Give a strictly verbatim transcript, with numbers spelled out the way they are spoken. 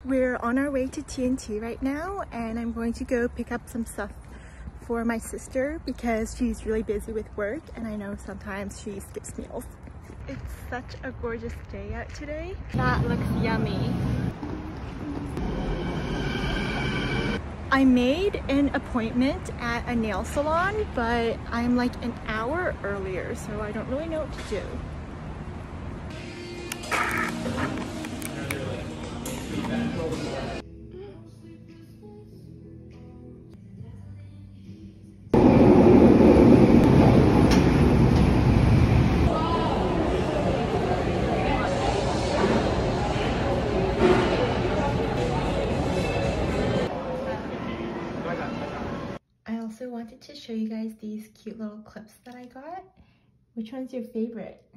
We're on our way to T N T right now, and I'm going to go pick up some stuff for my sister because she's really busy with work and I know sometimes she skips meals. It's such a gorgeous day out today. That looks yummy. I made an appointment at a nail salon, but I'm like an hour earlier, so I don't really know what to do. I also wanted to show you guys these cute little clips that I got. Which one's your favorite?